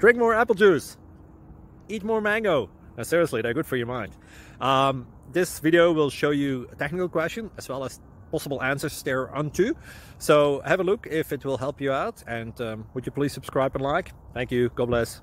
Drink more apple juice. Eat more mango. Now, seriously, they're good for your mind. This video will show you a technical question as well as possible answers thereunto. So have a look if it will help you out, and would you please subscribe and like? Thank you. God bless.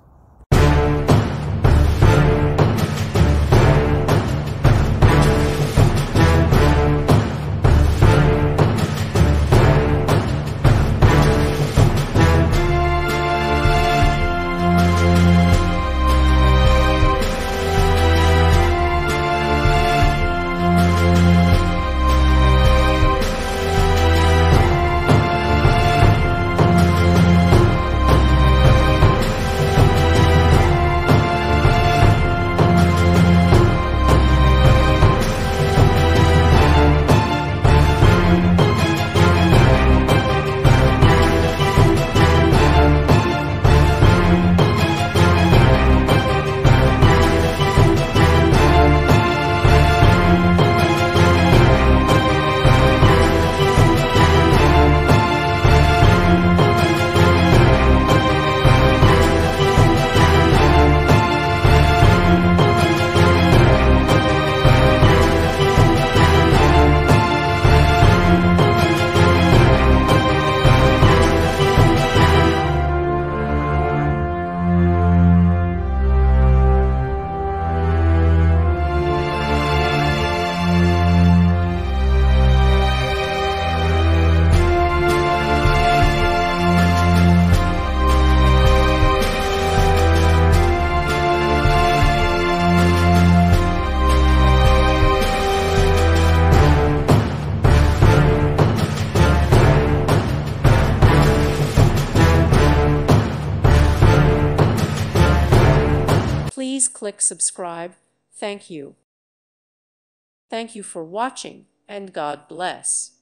Please click subscribe. Thank you. Thank you for watching, and God bless.